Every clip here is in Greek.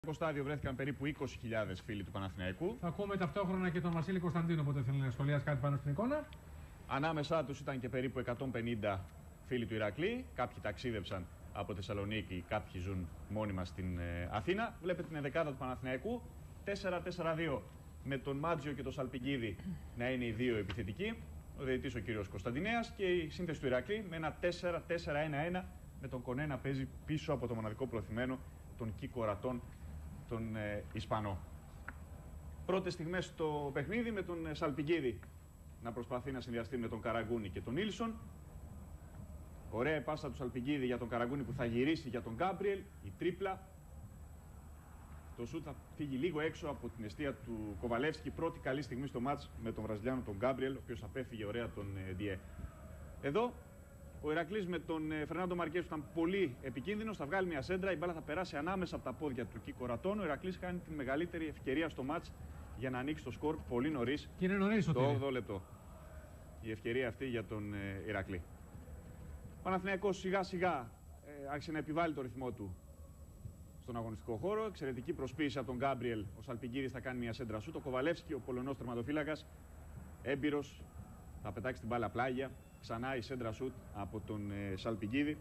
Στο στάδιο βρέθηκαν περίπου 20.000 φίλοι του Παναθηναϊκού. Θα ακούμε ταυτόχρονα και τον Βασίλη Κωνσταντίνο, όποτε θέλει να σχολιάσει κάτι πάνω στην εικόνα. Ανάμεσά τους ήταν και περίπου 150 φίλοι του Ηρακλή. Κάποιοι ταξίδεψαν από Θεσσαλονίκη, κάποιοι ζουν μόνιμα στην Αθήνα. Βλέπετε την ενδεκάδα του Παναθηναϊκού. 4-4-2 με τον Μάτζιο και τον Σαλπικίδη να είναι οι δύο επιθετικοί. Ο διαιτητής ο κύριος Κωνσταντινέας και η σύνθεση του Ηρακλή με ένα 4-4-1-1 με τον Κονέ να παίζει πίσω από το μοναδικό προωθημένο, τον Κίκο Ρατών, τον Ισπανό. Πρώτες στιγμές στο παιχνίδι με τον Σαλπικίδη να προσπαθεί να συνδυαστεί με τον Καραγκούνη και τον Ήλσον. Ωραία πάσα του Σαλπικίδη για τον Καραγκούνη που θα γυρίσει για τον Γκάμπριελ. Η τρίπλα. Το σούτ θα φύγει λίγο έξω από την εστία του Κοβαλεύσκη. Πρώτη καλή στιγμή στο μάτς με τον Βραζιλιάνο τον Γκάμπριελ, ο οποίος απέφυγε ωραία τον Ντιέ. Εδώ ο Ηρακλής με τον Φερνάντο Μαρκές που ήταν πολύ επικίνδυνος, θα βγάλει μια σέντρα, η μπάλα θα περάσει ανάμεσα από τα πόδια του Κίκο Ρατών. Ο Ηρακλής κάνει τη μεγαλύτερη ευκαιρία στο μάτς για να ανοίξει το σκορ πολύ νωρίς. Και είναι νωρίς το 8ο λεπτό. Η ευκαιρία αυτή για τον Ηρακλή. Ο Παναθηναϊκός σιγά σιγά άρχισε να επιβάλλει το ρυθμό του στον αγωνιστικό χώρο. Εξαιρετική προσποίηση από τον Γκάμπριελ. Ο Σαλπικίδης θα κάνει μια σέντρα σου. Το Κοβαλεύσκι, ο Πολωνός τερματοφύλακας, έμπειρος, θα πετάξει την μπάλα πλάγια. Ξανά η σέντρα σουτ από τον Σαλπικίδη.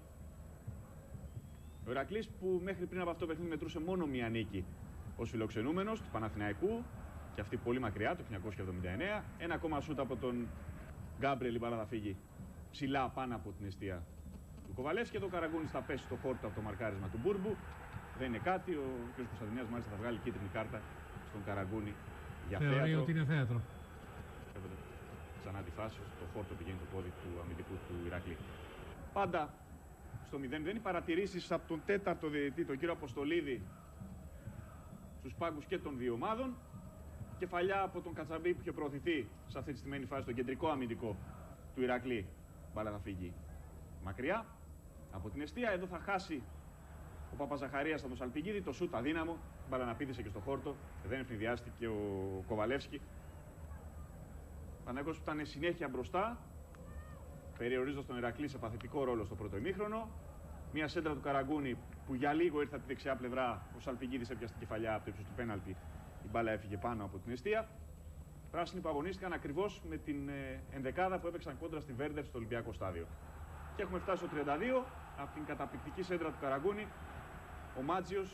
Ο Ηρακλής που μέχρι πριν από αυτό το παιχνίδι μετρούσε μόνο μία νίκη ως φιλοξενούμενος του Παναθηναϊκού και αυτή πολύ μακριά το 1979. Ένα ακόμα σουτ από τον Γκάμπριελ, η μπάλα θα φύγει ψηλά πάνω από την εστία του Κοβαλεύσκη και το Καραγκούνης θα πέσει στο χόρτο από το μαρκάρισμα του Μπούρμπου. Δεν είναι κάτι, ο κ. Κωνσταντινέας μάλιστα θα βγάλει κίτρινη κάρτα στον Καραγκούνη για θέατρο. Θεωρεί ότι είναι θέατρο. Ξανά τη φάση, το χόρτο πηγαίνει το πόδι του αμυντικού του Ηρακλή. Πάντα στο 0-0 οι παρατηρήσεις από τον τέταρτο διαιτητή, τον κύριο Αποστολίδη, στους πάγκους και των δύο ομάδων. Κεφαλιά από τον Κατσαμπή που είχε προωθηθεί σε αυτή τη στημένη φάση, τον κεντρικό αμυντικό του Ηρακλή. Μπάλα θα φύγει μακριά από την εστία. Εδώ θα χάσει ο Παπαζαχαρίας από τον Σαλπικίδη. Το σούτ αδύναμο. Μπάλα να πήδησε και στο χόρτο. Δεν ευνηδιάστηκε ο Κοβαλεύσκι. Παναθηναϊκός που ήταν συνέχεια μπροστά, περιορίζοντας τον Ηρακλή σε παθητικό ρόλο στο πρώτο ημίχρονο. Μια σέντρα του Καραγκούνη που για λίγο ήρθε από τη δεξιά πλευρά. Ο Σαλπικίδης έπιασε την κεφαλιά από το ύψος του πέναλτι. Η μπάλα έφυγε πάνω από την εστία. Πράσινοι που αγωνίστηκαν ακριβώς με την ενδεκάδα που έπαιξαν κόντρα στη Βέρντερ στο Ολυμπιακό Στάδιο. Και έχουμε φτάσει στο 32 από την καταπληκτική σέντρα του Καραγκούνη. Ο Μάτζιος.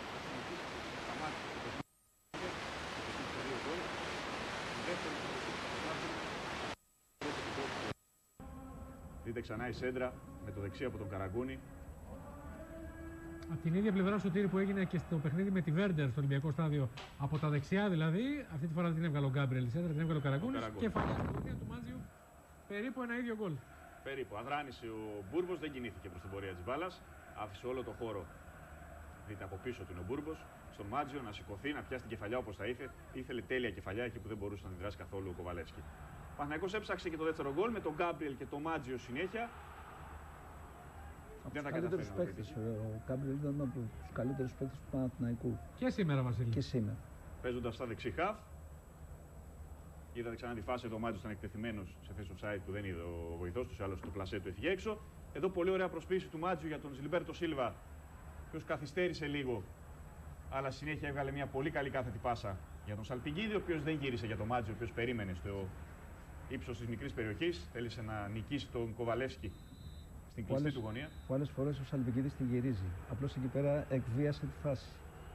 Δείτε ξανά η σέντρα με το δεξί από τον Καραγκούνη. Από την ίδια πλευρά Σωτήρη που έγινε και στο παιχνίδι με τη Βέρντερ στο Ολυμπιακό Στάδιο. Από τα δεξιά δηλαδή, αυτή τη φορά την έβγαλε ο Γκάμπριελ η σέντρα, την έβγαλε ο Καραγκούνης. Κεφαλιά στην γωνία του Μάτζιου, περίπου ένα ίδιο γκολ. Περίπου. Αδράνησε ο Μπούρμπος, δεν κινήθηκε προς την πορεία της μπάλας. Άφησε όλο το χώρο. Δείτε από πίσω του είναι ο Μπούρμπος. Στον Μάτζιο να σηκωθεί, να πιάσει την κεφαλιά όπως θα ήθελε. Ήθελε τέλεια κεφαλιά εκεί που δεν μπορούσε να αντιδράσει καθόλου ο Κοβαλεύσκι. Ο Παναθηναϊκός έψαξε και το δεύτερο γκολ με τον Γκάμπριελ και τον Μάτζιο συνέχεια. Δεν τα καταφέρει. Ο Γκάμπριελ ήταν από τους καλύτερους παίκτες του Παναθηναϊκού. Και σήμερα, Βασίλη. Και σήμερα. Παίζοντας στα δεξί χαφ. Είδατε ξανά τη φάση, ο Μάτζιος ήταν εκτεθειμένος σε θέση offside που δεν είδε ο βοηθός του, άλλος το πλασέ του έφυγε έξω. Εδώ πολύ ωραία προσποίηση του Μάτζιου για τον Ζιλμπέρτο Σίλβα, ο οποίος καθυστέρησε λίγο, αλλά συνέχεια έβγαλε μια πολύ καλή κάθετη πάσα για τον Σαλπικίδη, ο οποίος δεν γύρισε για τον Μάτζιο, ο οποίος περίμενε στο ύψος της μικρής περιοχής, θέλησε να νικήσει τον Κοβαλεύσκι στην κλειστή του γωνία. Πολλές φορές ο Σαλπικίδης την γυρίζει, απλώς εκεί πέρα εκβίασε τη φάση.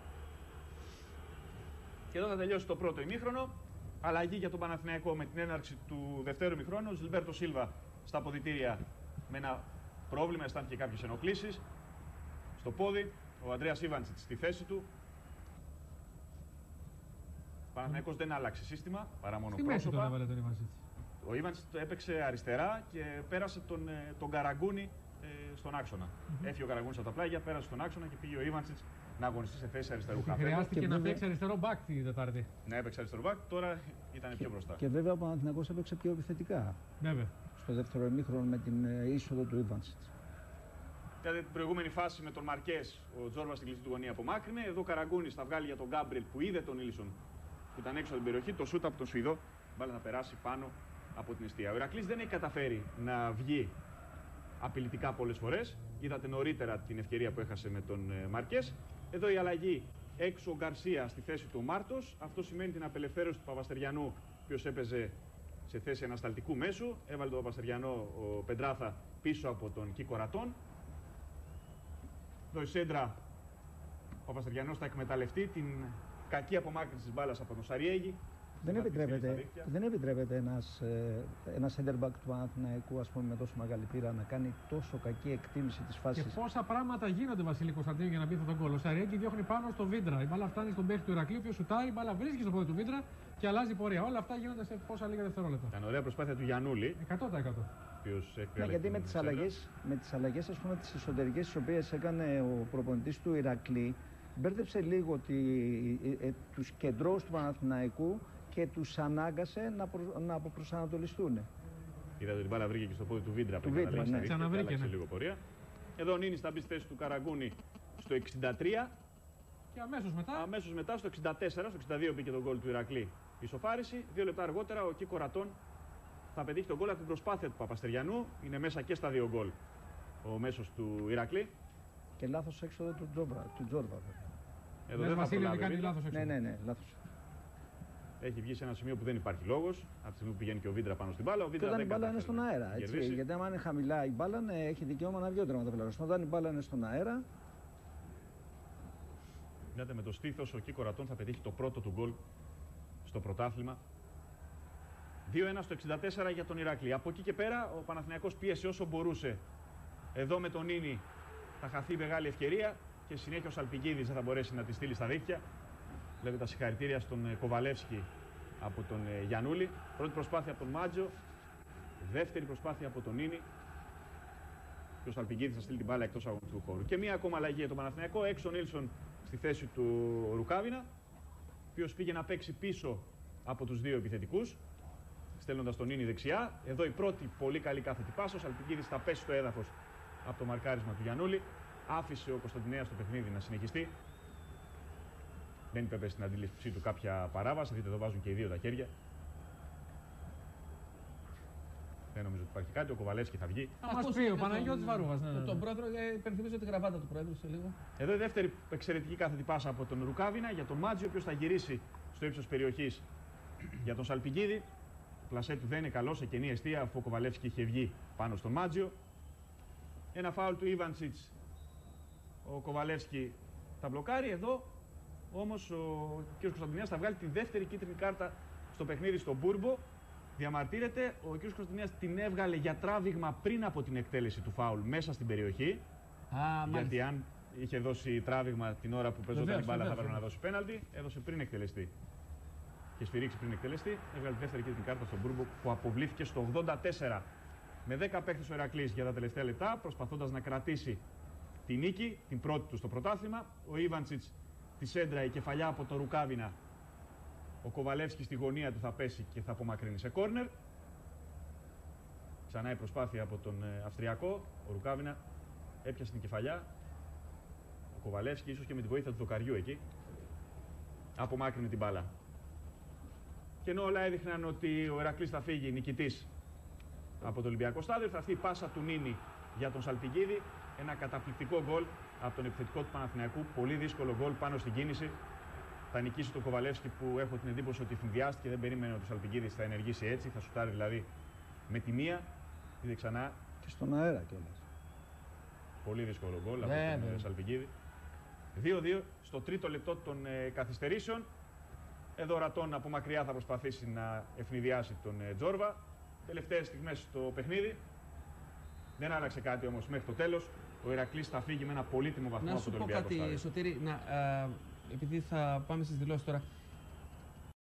Και εδώ θα τελειώσει το πρώτο ημίχρονο. Αλλαγή για τον Παναθηναϊκό με την έναρξη του δευτέρου ημιχρόνου. Ο Ζιλμπέρτο Σίλβα στα αποδυτήρια με ένα πρόβλημα, αισθάνθηκε κάποιες ενοχλήσεις στο πόδι. Ο Ανδρέας Ήβαντσιτς στη θέση του. Ο Παναθηναϊκός δεν άλλαξε σύστημα παρά μόνο στη μέση πρόσωπα. Τον έβαλε τον Ήβαντσιτς. Ο Ήβαντσιτς το έπαιξε αριστερά και πέρασε τον Καραγκούνη στον άξονα. Έφυγε ο Καραγκούνης από τα πλάγια, πέρασε στον άξονα και πήγε ο Ήβαντσιτς να αγωνιστεί σε θέση αριστερού χαφ. Χρειάστηκε να παίξει αριστερό μπακ την Τετάρτη. Ναι, έπαιξε αριστερό μπακ, τώρα ήταν πιο μπροστά. Και βέβαια ο Παναθηναϊκός έπαιξε πιο επιθετικά. Βέβαια. Στο δεύτερο ημίχρονο με την είσοδο του Ήβαντσιτς. Κατά την προηγούμενη φάση με τον Μαρκές, ο Τζόρβας στην κλειστή του γωνία απομάκρυνε. Εδώ ο Καραγκούνης θα βγάλει για τον Γκάμπριελ που είδε τον Ήλσον που ήταν έξω από την περιοχή. Το σούτ από τον Σουηδό, μπάλα θα περάσει πάνω από την εστία. Ο Ηρακλής δεν έχει καταφέρει να βγει απειλητικά πολλές φορές. Είδατε νωρίτερα την ευκαιρία που έχασε με τον Μαρκές. Εδώ η αλλαγή έξω ο Γκαρσία στη θέση του Μάρτος. Αυτό σημαίνει την απελευθέρωση του Παπαστεριανού, ο οποίος έπαιζε σε θέση ανασταλτικού μέσου. Έβαλε τον Παπαστεριανό ο Πεντράθα πίσω από τον Κίκο Ρατών. Εδώ η σέντρα, ο Παπαστεριανός θα εκμεταλλευτεί την κακή απομάκρυνση της μπάλας από τον Σαριέγη. Δεν επιτρέπεται ένα center back του Παναθηναϊκού, ας πούμε, με τόσο μεγάλη πείρα να κάνει τόσο κακή εκτίμηση της φάσης. Και πόσα πράγματα γίνονται, Βασίλη Κωνσταντίνου, για να μπει αυτό τον γκολ. Ο Σαριέγη διώχνει πάνω στο Βίντρα. Η μπάλα φτάνει στον παίχτη του Ηρακλείου, ο οποίος σουτάρει, η μπάλα βρίσκει στο πόδι του Βίντρα και αλλάζει πορεία. Όλα αυτά γίνονται σε πόσα λίγα δευτερόλεπτα. Ήταν ωραία προσπάθεια του Γιαννούλη. 100%. Ναι, γιατί με τις αλλαγές, ας πούμε, τις εσωτερικές τις οποίες έκανε ο προπονητής του Ηρακλή, μπέρδεψε λίγο τους κεντρώους του Παναθηναϊκού και τους ανάγκασε να αποπροσανατολιστούν. Είδατε ότι την μπάλα βρήκε και στο πόδι του Βίντρα. Ναι. Ξαναβρήκε, ναι. Λίγο πορεία. Εδώ ο Νίνης θα μπει στη θέση του Καραγκούνη στο 63. Και αμέσως μετά στο 64, στο 62 μπήκε τον γκολ του Ηρακλή. Ισοφάριση. 2 λεπτά αργότερα ο Κίκο Ρατών θα πετύχει τον γκολ από την προσπάθεια του Παπαστεριανού. Είναι μέσα και στα 2 γκολ ο μέσος του Ηρακλή. Και λάθος έξοδο του Τζόρβα. Εδώ δεν θα προλάβει. Ναι, λάθος. Έχει βγει σε ένα σημείο που δεν υπάρχει λόγος. Από τη στιγμή που πηγαίνει και ο Βίντρα πάνω στην μπάλα. Όταν η μπάλα είναι στον αέρα. Έτσι, γιατί άμα είναι χαμηλά η μπάλα, έχει δικαίωμα να βγει ο τερματοφύλακας. Όταν η μπάλα είναι στον αέρα. Είδατε, με το στήθος ο Κίκο Ρατών θα πετύχει το πρώτο του γκολ στο πρωτάθλημα. 2-1 στο 64 για τον Ηράκλη. Από εκεί και πέρα ο Παναθηναϊκός πίεσε όσο μπορούσε. Εδώ με τον Νίνη θα χαθεί μεγάλη ευκαιρία και συνέχεια ο Σαλπικίδης δεν θα μπορέσει να τη στείλει στα δίχτυα. Βλέπετε τα συγχαρητήρια στον Κοβαλεύσκι από τον Γιαννούλη. Πρώτη προσπάθεια από τον Μάτζο. Δεύτερη προσπάθεια από τον Νίνη. Και ο Σαλπικίδης θα στείλει την μπάλα εκτός αγωνιστικού χώρου. Και μία ακόμα αλλαγή για τον Παναθηναϊκό. Έξω ο Νίλσον στη θέση του Ρουκάβινα, ο οποίος πήγε να παίξει πίσω από τους δύο επιθετικούς, στέλνοντας τον Νίνη δεξιά. Εδώ η πρώτη πολύ καλή κάθετη πάσα. Ο Σαλπικίδης θα πέσει στο έδαφος από το μαρκάρισμα του Γιαννούλη. Άφησε ο Κωνσταντινέας το παιχνίδι να συνεχιστεί. Δεν είπε στην αντίληψή του κάποια παράβαση. Δείτε, εδώ βάζουν και οι δύο τα χέρια. Δεν νομίζω ότι υπάρχει κάτι. Ο Κοβαλεύσκι θα βγει. Μας πει ο Παναγιώτης Βαρούγας. Τον πρόεδρο, υπενθυμίζω τη γραβάτα του πρόεδρου σε λίγο. Εδώ η δεύτερη εξαιρετική κάθετη πάσα από τον Ρουκάβινα για τον Μάτζιο, ο οποίος θα γυρίσει στο ύψος περιοχής για τον Σαλπικίδη. Το πλασέ του δεν είναι καλό σε κενή εστία, αφού ο Κοβαλεύσκι είχε βγει πάνω στον Μάτζιο. Ένα φάουλ του Ιβαντσιτς. Ο Κοβαλεύσκι θα μπλοκάρει. Εδώ όμως ο κ. Κωνσταντινέας θα βγάλει τη δεύτερη κίτρινη κάρτα στο παιχνίδι στον Μπούρμπο. Διαμαρτύρεται, ο κ. Κωνσταντινέας την έβγαλε για τράβηγμα πριν από την εκτέλεση του φάουλ μέσα στην περιοχή. Γιατί αν είχε δώσει τράβηγμα την ώρα που παίζονταν η μπάλα θα έπρεπε να δώσει πέναλτι. Έδωσε πριν εκτελεστεί. Και σφυρίξει πριν εκτελεστεί. Έβγαλε τη δεύτερη κίτρινη κάρτα στον Μπούρμπο που αποβλήθηκε στο 84. Με 10 παίχτες ο Ηρακλής για τα τελευταία λεπτά, προσπαθώντας να κρατήσει τη νίκη, την πρώτη του στο πρωτάθλημα. Ο Ιβαντσιτς τη σέντρα, η κεφαλιά από το Ρουκάβινα. Ο Κοβαλεύσκι στη γωνία του θα πέσει και θα απομακρύνει σε κόρνερ. Ξανά η προσπάθεια από τον Αυστριακό. Ο Ρουκάβινα έπιασε την κεφαλιά. Ο Κοβαλεύσκι, ίσως και με τη βοήθεια του δοκαριού εκεί, απομάκρυνε την μπάλα. Και ενώ όλα έδειχναν ότι ο Ηρακλής θα φύγει νικητής από το Ολυμπιακό Στάδιο, θα αυτή η πάσα του Νίνη για τον Σαλπικίδη. Ένα καταπληκτικό γκολ από τον επιθετικό του Παναθηναϊκού. Πολύ δύσκολο γκολ πάνω στην κίνηση. Θα νικήσει τον Κοβαλεύσκι που έχω την εντύπωση ότι φυνδιάστηκε. Δεν περίμενε ότι ο Σαλπικίδης θα ενεργήσει έτσι. Θα σουτάρει δηλαδή με τη μία. Είδε ξανά. Και στον αέρα κιόλας. Πολύ δύσκολο γκολ από τον Σαλπικίδη. 2-2 στο τρίτο λεπτό των καθυστερήσεων. Εδώ ο Ρατών από μακριά θα προσπαθήσει να ευνηδιάσει τον Τζόρβα. Τελευταίες στιγμές στο παιχνίδι. Δεν άλλαξε κάτι όμως μέχρι το τέλος. Ο Ηρακλής θα φύγει με ένα πολύτιμο βαθμό από το Ολυμπιακό Στάδιο. Να σου πω κάτι, Σωτήρη, επειδή θα πάμε στις δηλώσεις τώρα.